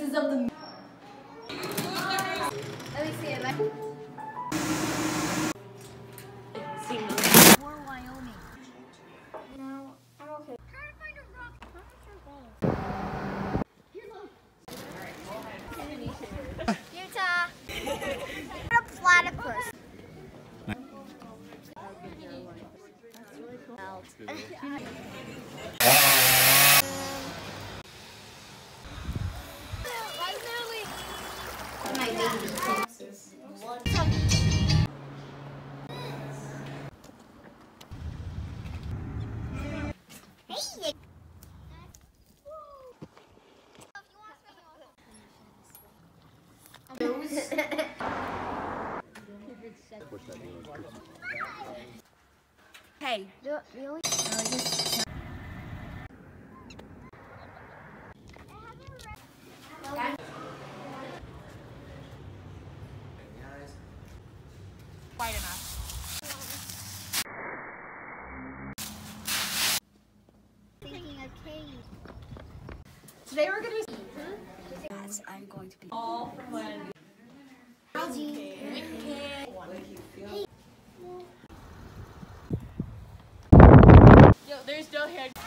pieces of the. Let me see it. Or Wyoming. No, I'm okay. Trying to find a rock. Utah. A platypus. Hey. Really? Quite enough. Thinking a cave. Today we're gonna be. Yes, I'm going to be. All from when. Yo, there's no hair.